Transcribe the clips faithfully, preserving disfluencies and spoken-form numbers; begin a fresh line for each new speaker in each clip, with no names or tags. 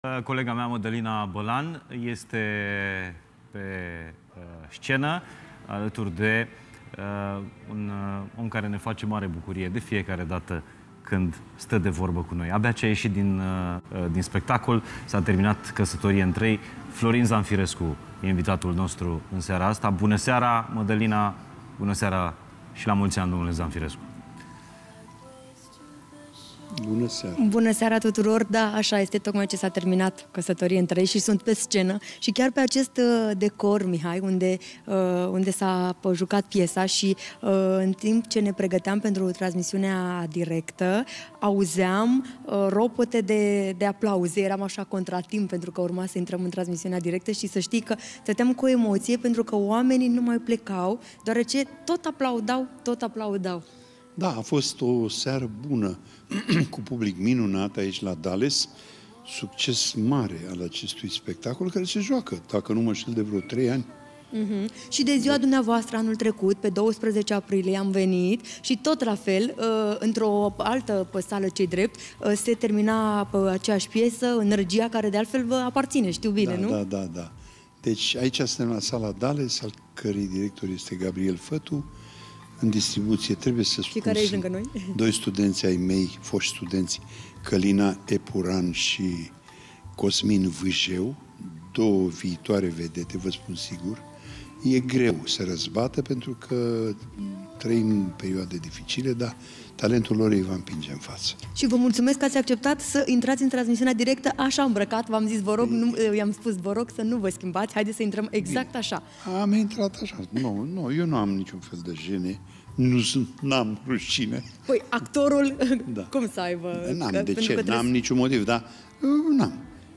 Colega mea, Mădălina Bălan, este pe uh, scenă alături de uh, un uh, om care ne face mare bucurie de fiecare dată când stă de vorbă cu noi. Abia ce a ieșit din, uh, din spectacol, s-a terminat Căsătorie în trei. Florin Zanfirescu e invitatul nostru în seara asta. Bună seara, Mădălina, bună seara și la mulți ani, domnule Zanfirescu.
Bună seara!
Bună seara tuturor! Da, așa este, tocmai ce s-a terminat Căsătorie în trei și sunt pe scenă și chiar pe acest uh, decor, Mihai, unde, uh, unde s-a jucat piesa și uh, în timp ce ne pregăteam pentru transmisiunea directă, auzeam uh, ropote de, de aplauze. Eram așa contratimp pentru că urma să intrăm în transmisiunea directă și să știi că stăteam cu emoție pentru că oamenii nu mai plecau, deoarece tot aplaudau, tot aplaudau.
Da, a fost o seară bună, cu public minunat aici la Dalles, succes mare al acestui spectacol care se joacă, dacă nu mă știu, de vreo trei ani.
Uh-huh. Și de ziua dumneavoastră anul trecut, pe douăsprezece aprilie, am venit și tot la fel, uh, într-o altă sală ce-i drept, uh, se termina uh, aceeași piesă, Energia, care de altfel vă aparține, știu bine,
da,
nu?
Da, da, da. Deci aici suntem la sala Dalles, al cărei director este Gabriel Fătu. În distribuție, trebuie să spun,
și care ești lângă noi?
Doi studenți ai mei, foști studenți, Călina Epuran și Cosmin Vâjeu, două viitoare vedete, vă spun sigur. E greu să răzbată pentru că trăim perioade dificile, dar talentul lor îi va împinge în față.
Și vă mulțumesc că ați acceptat să intrați în transmisiunea directă așa îmbrăcat. V-am zis, vă rog, nu, i-am spus, vă rog să nu vă schimbați, haideți să intrăm exact așa.
Am intrat așa. Nu, nu, eu nu am niciun fel de jene. Nu sunt, n-am rușine.
Păi, actorul,
da.
Cum să aibă?
N-am, de ce? N-am trebuie... niciun motiv, dar n-am.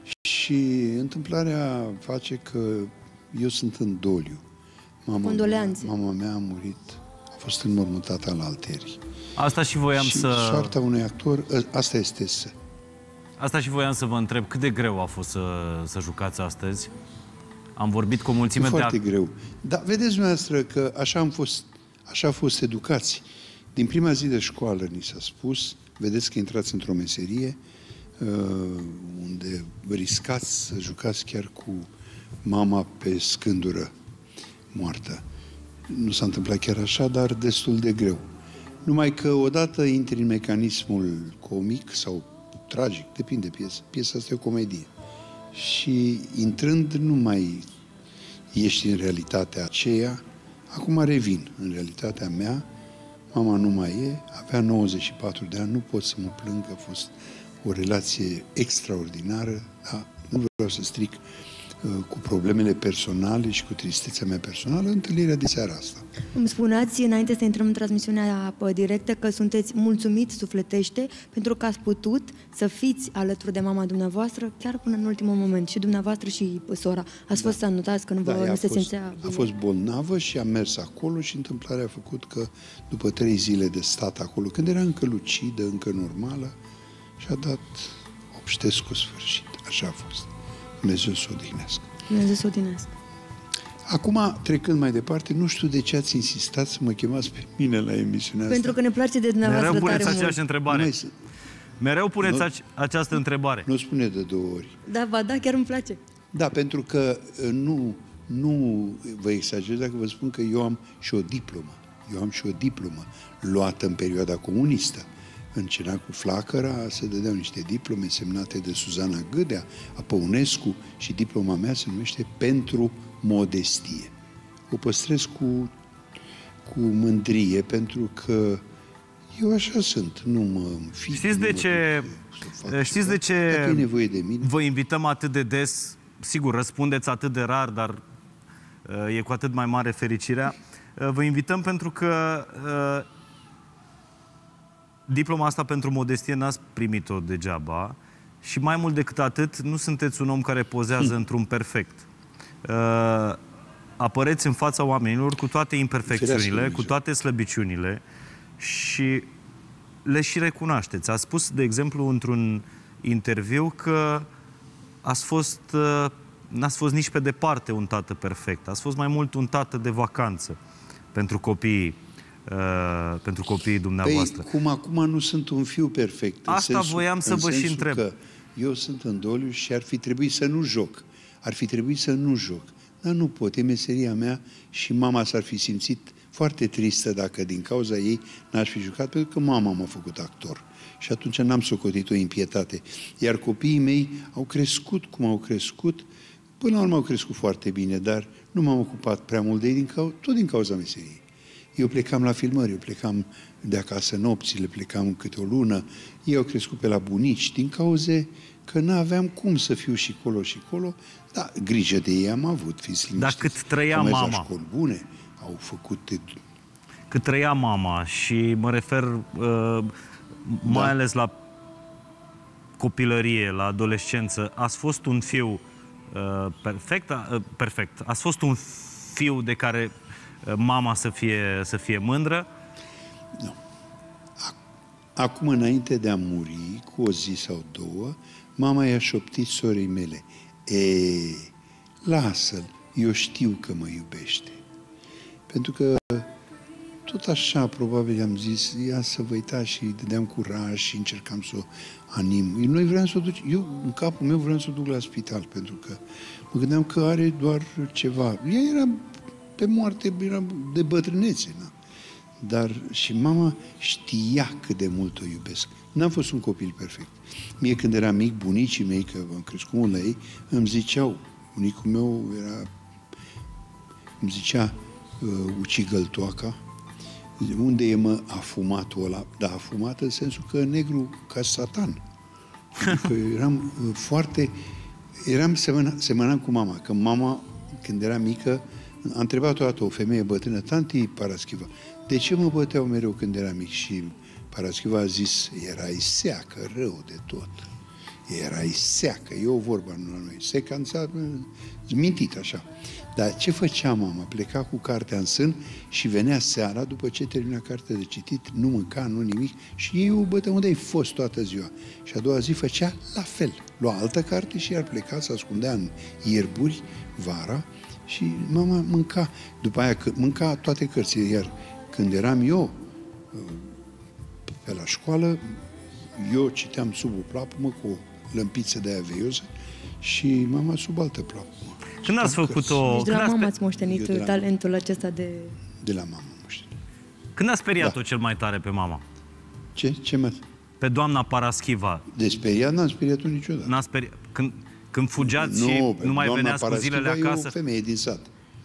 Și întâmplarea face că eu sunt în doliu. Mama
Condoleanțe.
Mea, mama mea a murit, a fost înmormântată în Alteri.
Asta și voiam
și
să...
soarta unui actor, asta este să...
Asta și voiam să vă întreb, cât de greu a fost să, să jucați astăzi? Am vorbit cu o mulțime
e
de...
foarte greu. Dar vedeți dumneavoastră că așa am fost, așa am fost educați. Din prima zi de școală ni s-a spus, vedeți că intrați într-o meserie uh, unde riscați să jucați chiar cu mama pe scândură moartă. Nu s-a întâmplat chiar așa, dar destul de greu. Numai că odată intri în mecanismul comic sau tragic, depinde de piesă. Piesa asta e o comedie. Și intrând nu mai ești în realitatea aceea. Acum revin în realitatea mea. Mama nu mai e, avea nouăzeci și patru de ani, nu pot să mă plâng, a fost o relație extraordinară, dar nu vreau să stric cu problemele personale și cu tristețea mea personală, întâlnirea de seara asta.
Îmi spuneați, înainte să intrăm în transmisiunea directă, că sunteți mulțumiți sufletește pentru că ați putut să fiți alături de mama dumneavoastră chiar până în ultimul moment. Și dumneavoastră și sora. Ați da. fost să anotați că nu, vă,
da,
nu se
fost,
simțea bine.
A fost bolnavă și am mers acolo și întâmplarea a făcut că după trei zile de stat acolo, când era încă lucidă, încă normală, și-a dat obștescu sfârșit. Așa a fost. Dumnezeu să o odihnească.
Dumnezeu să o odihnească.
Acum, trecând mai departe, nu știu de ce ați insistat să mă chemați pe mine la emisiunea
Pentru
asta.
că ne place de dumneavoastră
Mereu
tare
puneți aceeași
mult.
întrebare.
Noi,
Mereu puneți
nu,
această întrebare.
Nu spune de două ori.
Da, ba, da, chiar îmi place.
Da, pentru că nu, nu vă exagerez dacă vă spun că eu am și o diplomă. Eu am și o diplomă luată în perioada comunistă. În Cenacul Flacăra se dădeau niște diplome semnate de Suzana Gâdea, a Păunescu, și diploma mea se numește Pentru Modestie. O păstrez cu, cu mândrie, pentru că eu așa sunt, nu mă înfic.
Știți de ce, știți de ce
dacă e nevoie de mine,
vă invităm atât de des? Sigur, răspundeți atât de rar, dar uh, e cu atât mai mare fericirea. Uh, vă invităm pentru că uh, diploma asta pentru modestie n-ați primit-o degeaba și mai mult decât atât, nu sunteți un om care pozează hm. într-un perfect. Uh, apăreți în fața oamenilor cu toate imperfecțiunile, cu toate slăbiciunile și le și recunoașteți. Ați spus, de exemplu, într-un interviu că ați fost, uh, n-ați fost nici pe departe un tată perfect. Ați fost mai mult un tată de vacanță pentru copiii Uh, pentru copiii dumneavoastră.
Păi, cum acum nu sunt un fiu perfect.
Asta
sensul,
voiam să vă și întreb.
Că eu sunt în doliu și ar fi trebuit să nu joc. Ar fi trebuit să nu joc. Dar nu pot, e meseria mea și mama s-ar fi simțit foarte tristă dacă din cauza ei n-aș fi jucat, pentru că mama m-a făcut actor. Și atunci n-am socotit o impietate. Iar copiii mei au crescut cum au crescut, până la urmă au crescut foarte bine, dar nu m-am ocupat prea mult de ei, din cau- tot din cauza meseriei. Eu plecam la filmări, eu plecam de acasă nopțile, plecam câte o lună, ei au crescut pe la bunici, din cauze că n-aveam cum să fiu și colo și colo, dar grijă de ei am avut, fiți liniștiți.
Dar cât trăia
au mers
mama?
la școli bune, au făcut...
Cât trăia mama și mă refer uh, mai
Da.
ales la copilărie, la adolescență, ați fost un fiu uh, perfect, uh, perfect, ați fost un fiu de care uh, mama să fie, să fie mândră?
Nu. Acum, înainte de a muri, cu o zi sau două, mama i-a șoptit sorei mele: E, lasă-l, eu știu că mă iubește. Pentru că tot așa, probabil, am zis, ia să vă uitați, și dădeam curaj și încercam să o anim. Noi vreau să o duc, eu, în capul meu, vreau să o duc la spital, pentru că mă gândeam că are doar ceva. Ea era pe moarte, era de bătrânețe, na. Dar și mama știa cât de mult o iubesc. N-am fost un copil perfect. Mie, când eram mic, bunicii mei, că am crescut mult la ei, îmi ziceau, bunicul meu era, îmi zicea, uh, ucigăltoaca, unde e, mă, afumatul ăla? Da, afumat în sensul că negru ca Satan. Adică eram uh, foarte... Eram semăna, semănam cu mama, că mama, când era mică, a întrebat o dată o femeie bătrână: tanti Paraschiva, de ce mă băteau mereu când eram mic? Și Paraschiva a zis: erai seacă, rău de tot. Erai seacă, e o vorbă la noi. Seca înseamnă mintit așa. Dar ce făcea mama? Pleca cu cartea în sân și venea seara, după ce termina cartea de citit, nu mânca, nu nimic, și ei o băteau: unde ai fost toată ziua? Și a doua zi făcea la fel. Lua altă carte și iar pleca, se ascundea în ierburi vara și mama mânca. După aia mânca toate cărțile, iar când eram eu pe la școală, eu citeam sub o plapumă cu o lămpiță de aia veioză și mama sub altă plapumă.
Când ați făcut-o...
Deci de la mama ați moștenit
Eu de la
talentul
mama.
acesta de...
De la mama moștenit.
Când a speriat-o
Da.
cel mai tare pe mama?
Ce? Ce mă...
Pe doamna Paraschiva?
De speriat n-am speriat-o niciodată.
N-a speriat... Când, când fugeați și
pe
nu mai
doamna
veneați cu zilele
Paraschiva
acasă?
E o femeie din sat.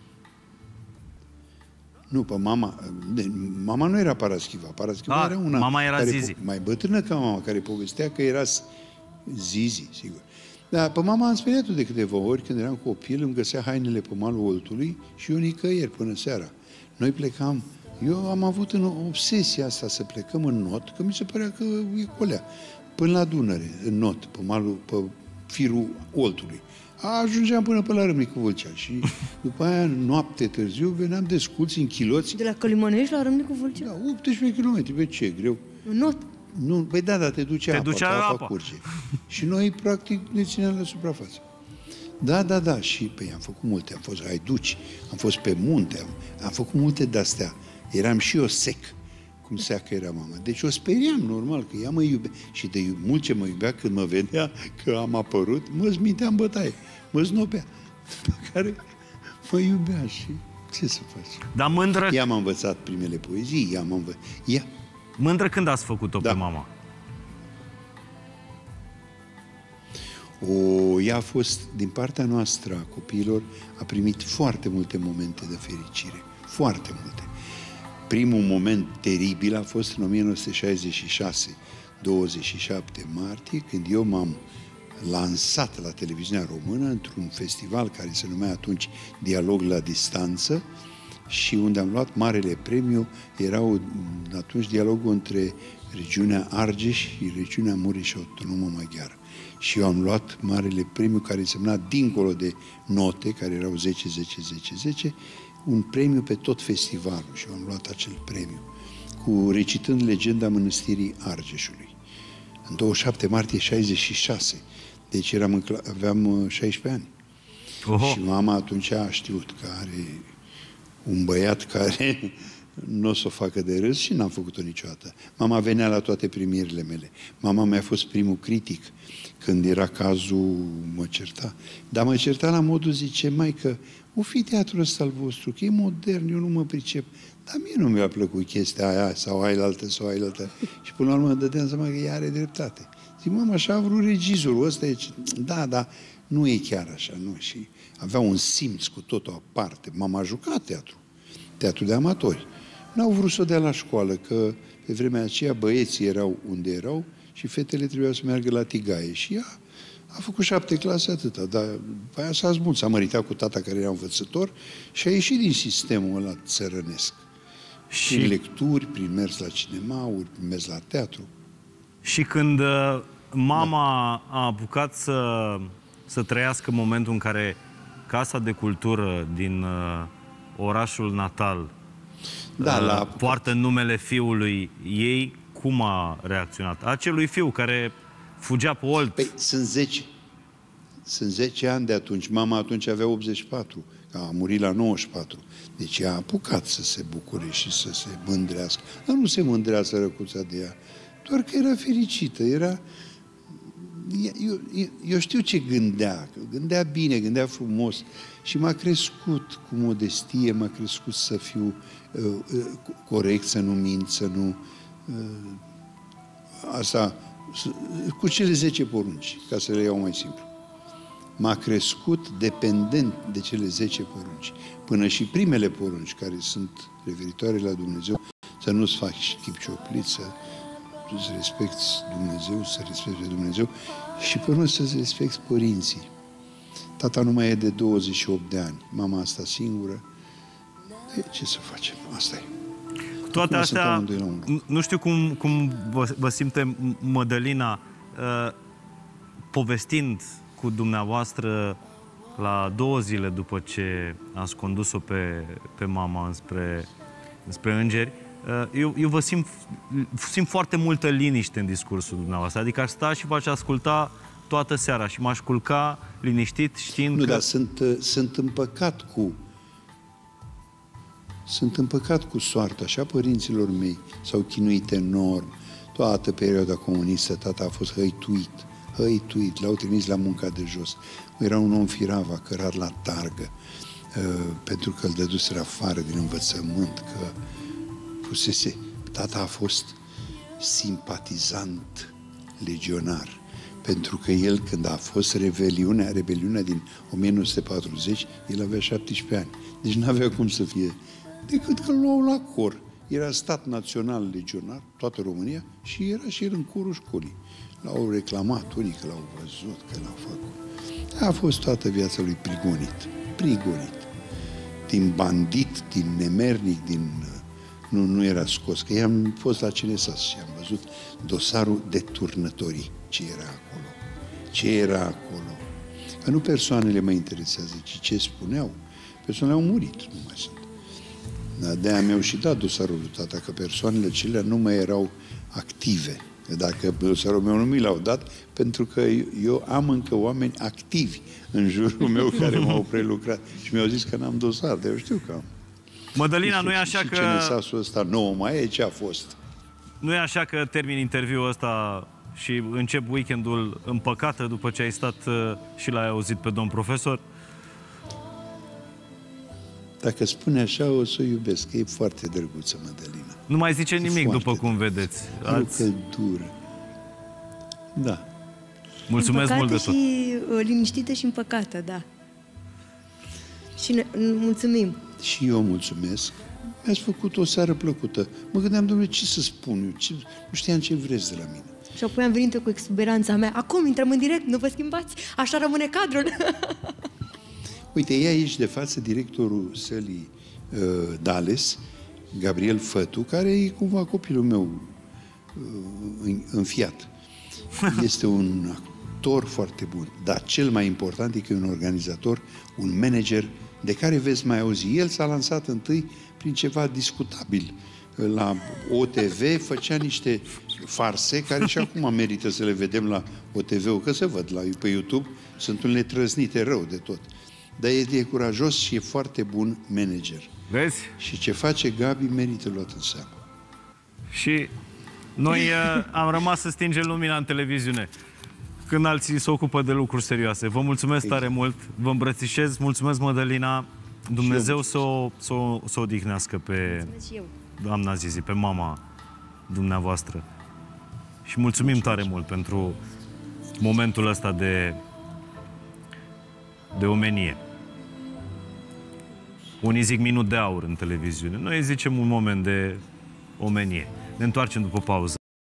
Nu, pe mama... de- Mama nu era Paraschiva. Paraschiva
Ah,
era una...
mama era
care
Zizi.
po- mai bătrână ca mama, care povestea că era s- Zizi, sigur. Dar pe mama am speriat-o de câteva ori. Când eram copil, îmi găsea hainele pe malul Oltului și eu nicăieri până seara. Noi plecam... Eu am avut în obsesia asta să plecăm în not, că mi se părea că e colea. Până la Dunăre, în not, pe malul, pe firul Oltului. Ajungeam până pe la Râmnicu Vâlcea și după aia, noapte târziu, veneam desculți în chiloți.
De la Călimănești la Râmnicu Vâlcea?
Da, optsprezece kilometri, pe ce, greu.
Un not.
Nu, păi da, da, te ducea
Te
apa,
ducea
că apa,
apa.
curge. Și noi, practic, ne țineam la suprafață. Da, da, da, și păi am făcut multe, am fost haiduci, am fost pe munte, am, am făcut multe de-astea. Eram și eu sec, cum seacă era mama. Deci o speriam, normal, că ea mă iubea. Și de iub- mult ce mă iubea, când mă vedea că am apărut, mă smitea în bătaie, mă snopea. Pe care mă iubea și ce să faci?
Dar mândră,
Ea m-a învățat primele poezii, ea m-a învățat. Ea,
mândră când ați făcut-o
Da.
pe mama?
O, ea a fost, din partea noastră a copiilor, a primit foarte multe momente de fericire. Foarte multe. Primul moment teribil a fost în o mie nouă sute șaizeci și șase, douăzeci și șapte martie, când eu m-am lansat la televiziunea română într-un festival care se numea atunci Dialog la distanță și unde am luat marele premiu. Era o, atunci dialogul între regiunea Argeș și regiunea Mureș Autonomă Maghiară. Și eu am luat marele premiu, care însemna, dincolo de note, care erau zece, zece, zece, zece, un premiu pe tot festivalul. Și eu am luat acel premiu, cu recitând legenda mănăstirii Argeșului. În douăzeci și șapte martie șaizeci și șase. Deci eram în, cla- aveam șaisprezece ani.
Oho.
Și mama atunci a știut că are un băiat care nu o să o facă de râs și n-am făcut-o niciodată. Mama venea la toate primirile mele. Mama mi-a fost primul critic. Când era cazul, mă certa. Dar mă certa la modul, zice, mai că o fi teatrul ăsta al vostru, că e modern, eu nu mă pricep. Dar mie nu mi-a plăcut chestia aia sau ailaltă sau ailaltă. Și până la urmă dădeam seama că ea are dreptate. Zic, mama, așa a vrut regizorul ăsta. E... Da, da, nu e chiar așa, nu. Și avea un simț cu totul aparte. M-am jucat teatru. Teatru de amatori. N-au vrut să o dea la școală, că pe vremea aceea băieții erau unde erau și fetele trebuiau să meargă la tigaie. Și ea a făcut șapte clase atâta, dar după aia s-a zbut, s-a măritat cu tata care era învățător și a ieșit din sistemul ăla țărănesc. Și prin lecturi, prin mers la cinemauri, prin mers la teatru.
Și când uh, mama da. a apucat să, să trăiască momentul în care Casa de Cultură din uh, orașul natal
da,
uh,
la...
poartă numele fiului ei, cum a reacționat? Acelui fiu care fugea pe Olt.
Păi, sunt zece. Sunt zece ani de atunci. Mama atunci avea optzeci și patru. A murit la nouăzeci și patru. Deci a apucat să se bucure și să se mândrească. Dar nu se mândrea sărăcuța de ea. Doar că era fericită. Era... Eu, eu, eu știu ce gândea. Gândea bine, gândea frumos. Și m-a crescut cu modestie, m-a crescut să fiu uh, uh, corect, să nu mint, să nu... Uh, asta... cu cele zece porunci, ca să le iau mai simplu. M-a crescut dependent de cele zece porunci. Până și primele porunci, care sunt referitoare la Dumnezeu, să nu-ți faci chip cioplit, să-ți respecti Dumnezeu, să respecti pe Dumnezeu și până să-ți respecti părinții. Tata nu mai e de douăzeci și opt de ani, mama asta singură. De ce să facem? Asta e.
Toate astea, nu știu cum, cum vă, vă simte Mădălina uh, povestind cu dumneavoastră la două zile după ce ați condus-o pe, pe mama înspre, înspre îngeri. Uh, eu, eu vă simt, simt foarte multă liniște în discursul dumneavoastră. Adică aș sta și v-aș asculta toată seara și m-aș culca liniștit știind
nu,
că...
dar sunt, sunt împăcat cu Sunt împăcat cu soarta, așa părinților mei s-au chinuit enorm. Toată perioada comunistă, tata a fost hăituit, hăituit, l-au trimis la munca de jos. Era un om firav, a cărat la targă, uh, pentru că îl dăduseră afară din învățământ, că fusese... Tata a fost simpatizant legionar, pentru că el, când a fost rebeliunea, rebeliunea din o mie nouă sute patruzeci, el avea șaptesprezece ani. Deci nu avea cum să fie... decât că îl luau la cor. Era stat național legionar, toată România, și era și el în corul școlii. L-au reclamat unii că l-au văzut, că l-au făcut. A fost toată viața lui prigonit. Prigonit. Din bandit, din nemernic, din... Nu, nu era scos, că i-am fost la C N S A S și am văzut dosarul de turnătorii. Ce era acolo? Ce era acolo? Că nu persoanele mă interesează, ci ce spuneau. Persoanele au murit, nu mai sunt. De-aia mi-au și dat dosarul lui tata, că persoanele acelea nu mai erau active. Dacă dosarul meu nu mi l-au dat, pentru că eu am încă oameni activi în jurul meu care m-au prelucrat. Și mi-au zis că n-am dosar, dar eu știu că am.
Mădălina, nu e așa că...
C N S A S-ul ăsta nouă mai e, ce a fost?
Nu e așa că termin interviul ăsta și încep weekendul împăcată după ce ai stat și l-ai auzit pe domn profesor?
Dacă spune așa, o să o iubesc, că e foarte drăguță, Mădălina.
Nu mai zice
e
nimic, după cum
drăguță.
vedeți.
Are o căldură. Da.
Mulțumesc mult de tot.
și uh, liniștită și împăcată, da. Și ne, mulțumim.
Și eu mulțumesc. Mi-ați făcut o seară plăcută. Mă gândeam, domnule, ce să spun eu? Ce... Nu știam ce vreți de la mine.
Și apoi am venit cu exuberanța mea. Acum intrăm în direct, nu vă schimbați. Așa rămâne cadrul.
Uite, e aici de față directorul sălii uh, Dales, Gabriel Fătu, care e cumva copilul meu uh, înfiat. Este un actor foarte bun, dar cel mai important e că e un organizator, un manager de care veți mai auzi. El s-a lansat întâi prin ceva discutabil. La O T V făcea niște farse care și acum merită să le vedem la O T V-ul, că se văd la, pe YouTube, sunt unele trăznite rău de tot. dar e, e curajos și e foarte bun manager.
Vezi?
Și ce face Gabi merită luat în seamă.
Și noi uh, am rămas să stingem lumina în televiziune când alții se ocupă de lucruri serioase. Vă mulțumesc tare mult, vă îmbrățișez, mulțumesc, Mădălina, Dumnezeu să o, să o, să o odihnească pe doamna Zizi, pe mama dumneavoastră. Și mulțumim tare mult pentru momentul ăsta de, de omenie. Unii zic minut de aur în televiziune. Noi zicem un moment de omenie. Ne întoarcem după pauză.